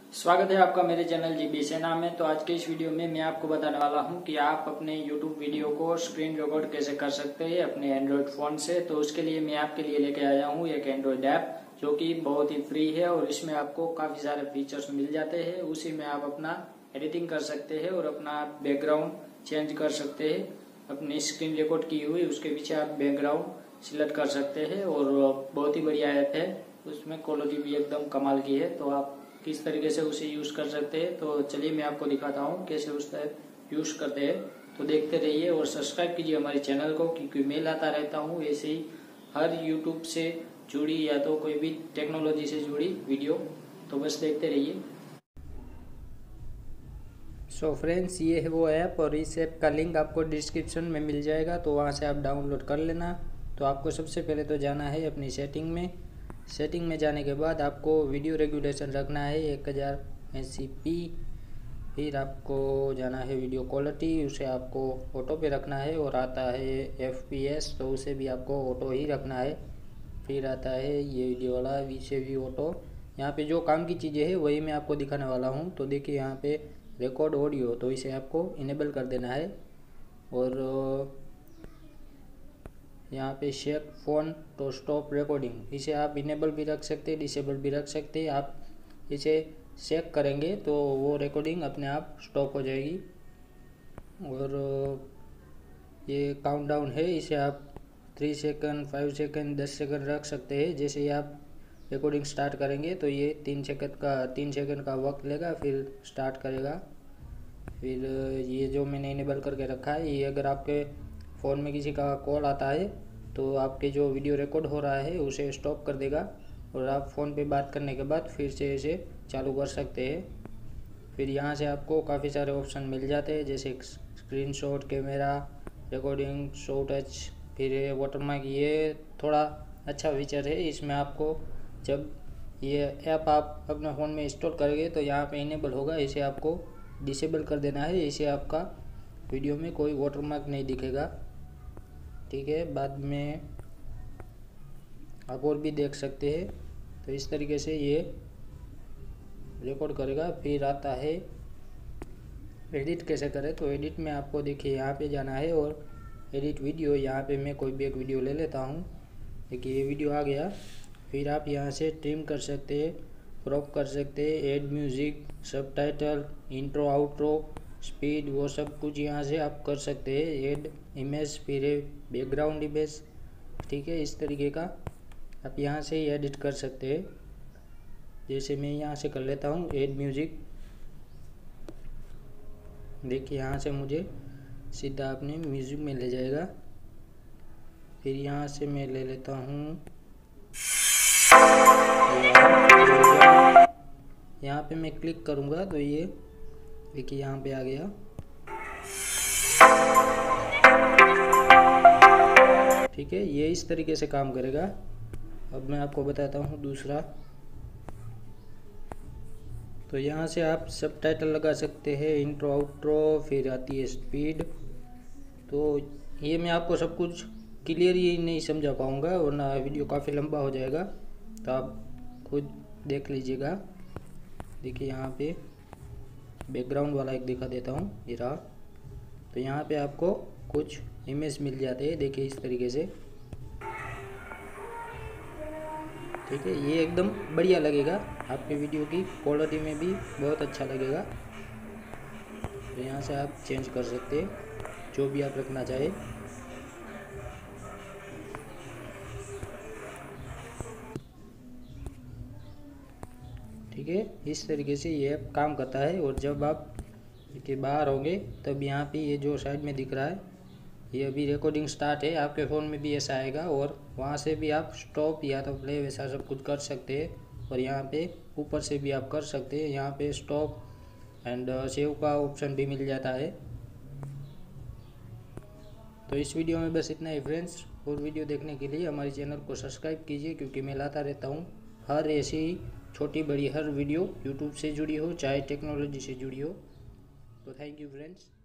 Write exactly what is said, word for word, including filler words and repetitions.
स्वागत है आपका मेरे चैनल जीबी सेना में। तो आज के इस वीडियो में मैं आपको बताने वाला हूं कि आप अपने यूट्यूब वीडियो को स्क्रीन रिकॉर्ड कैसे कर सकते हैं अपने एंड्रॉयड फोन से। तो उसके लिए मैं आपके लिए लेके आया हूं एक एंड्रॉयड ऐप जो कि बहुत ही फ्री है और इसमें आपको काफी सारे फीचर्स मिल जाते हैं। उसी में आप अपना एडिटिंग कर सकते हैं और अपना बैकग्राउंड चेंज कर सकते हैं। अपनी स्क्रीन रिकॉर्ड की हुई उसके पीछे आप बैकग्राउंड सिलेक्ट कर सकते हैं और बहुत ही बढ़िया ऐप है। उसमें क्वालिटी भी एकदम कमाल की है। तो आप किस तरीके से उसे यूज कर सकते हैं तो चलिए मैं आपको दिखाता हूँ कैसे उसका यूज करते हैं। तो देखते रहिए और सब्सक्राइब कीजिए हमारे चैनल को, क्योंकि मैं लाता रहता हूँ ऐसे ही हर यूट्यूब से जुड़ी या तो कोई भी टेक्नोलॉजी से जुड़ी वीडियो। तो बस देखते रहिए। सो फ्रेंड्स, ये है वो ऐप और इस ऐप का लिंक आपको डिस्क्रिप्शन में मिल जाएगा, तो वहाँ से आप डाउनलोड कर लेना। तो आपको सबसे पहले तो जाना है अपनी सेटिंग में। सेटिंग में जाने के बाद आपको वीडियो रेगुलेशन रखना है एक हज़ार अस्सी पी। फिर आपको जाना है वीडियो क्वालिटी, उसे आपको ऑटो पे रखना है। और आता है एफ पी एस, तो उसे भी आपको ऑटो ही रखना है। फिर आता है ये वीडियो वाला इसे भी ऑटो। यहाँ पे जो काम की चीज़ें हैं वही मैं आपको दिखाने वाला हूँ। तो देखिए यहाँ पे रिकॉर्ड ऑडियो, तो इसे आपको इनेबल कर देना है। और यहाँ पे shake phone to stop recording, इसे आप इनेबल भी रख सकते हैं, डिसेबल भी रख सकते हैं। आप इसे शेक करेंगे तो वो रिकॉर्डिंग अपने आप स्टॉप हो जाएगी। और ये काउंटडाउन है, इसे आप थ्री सेकंड फाइव सेकंड दस सेकंड रख सकते हैं। जैसे ही आप रिकॉर्डिंग स्टार्ट करेंगे तो ये तीन सेकंड का तीन सेकंड का वक्त लेगा, फिर स्टार्ट करेगा। फिर ये जो मैंने इनेबल करके रखा है, ये अगर आपके फ़ोन में किसी का कॉल आता है तो आपके जो वीडियो रिकॉर्ड हो रहा है उसे स्टॉप कर देगा और आप फ़ोन पे बात करने के बाद फिर से इसे चालू कर सकते हैं। फिर यहाँ से आपको काफ़ी सारे ऑप्शन मिल जाते हैं, जैसे screenshot, camera, recording, show touch, फिर वाटरमार्क। ये थोड़ा अच्छा फीचर है। इसमें आपको जब ये ऐप आप अपने फ़ोन में इंस्टॉल करेंगे तो यहाँ पे इनेबल होगा, इसे आपको डिसेबल कर देना है। इसे आपका वीडियो में कोई वाटरमार्क नहीं दिखेगा, ठीक है। बाद में आप और भी देख सकते हैं। तो इस तरीके से ये रिकॉर्ड करेगा। फिर आता है एडिट कैसे करें। तो एडिट में आपको देखिए यहाँ पे जाना है और एडिट वीडियो, यहाँ पे मैं कोई भी एक वीडियो ले लेता हूँ। देखिए ये वीडियो आ गया। फिर आप यहाँ से ट्रिम कर सकते हैं, क्रॉप कर सकते हैं, add music, subtitle, intro, outro, speed, वो सब कुछ यहाँ से आप कर सकते हैं। ऐड इमेज, फिर बैकग्राउंड इमेज, ठीक है। इस तरीके का आप यहाँ से ही एडिट कर सकते हैं। जैसे मैं यहाँ से कर लेता हूँ ऐड म्यूज़िक। देखिए यहाँ से मुझे सीधा अपने म्यूज़िक में ले जाएगा। फिर यहाँ से मैं ले लेता हूँ, यहाँ पे मैं क्लिक करूँगा तो ये देखिए यहाँ पे आ गया, ठीक है। ये इस तरीके से काम करेगा। अब मैं आपको बताता हूँ दूसरा। तो यहाँ से आप सबटाइटल लगा सकते हैं, इंट्रो, आउट्रो, फिर आती है स्पीड। तो ये मैं आपको सब कुछ क्लियर ही नहीं समझा पाऊँगा वरना वीडियो काफ़ी लंबा हो जाएगा, तो आप खुद देख लीजिएगा। देखिए यहाँ पे बैकग्राउंड वाला एक दिखा देता हूँ, ये रहा। तो यहाँ पे आपको कुछ इमेज मिल जाते हैं, देखिए इस तरीके से, ठीक है। ये एकदम बढ़िया लगेगा, आपके वीडियो की क्वालिटी में भी बहुत अच्छा लगेगा। तो यहाँ से आप चेंज कर सकते हैं जो भी आप रखना चाहे। ठीक है, इस तरीके से ये ऐप काम करता है। और जब आप के बाहर होंगे तब यहाँ पे ये जो साइड में दिख रहा है, ये अभी रिकॉर्डिंग स्टार्ट है, आपके फ़ोन में भी ऐसा आएगा। और वहाँ से भी आप स्टॉप या तो प्ले वैसा सब कुछ कर सकते हैं। और यहाँ पे ऊपर से भी आप कर सकते हैं, यहाँ पे स्टॉप एंड सेव का ऑप्शन भी मिल जाता है। तो इस वीडियो में बस इतना ही फ्रेंड्स। और वीडियो देखने के लिए हमारे चैनल को सब्सक्राइब कीजिए, क्योंकि मैं लाता रहता हूँ हर ऐसी ही छोटी बड़ी हर वीडियो यूट्यूब से जुड़ी हो चाहे टेक्नोलॉजी से जुड़ी हो। तो थैंक यू फ्रेंड्स।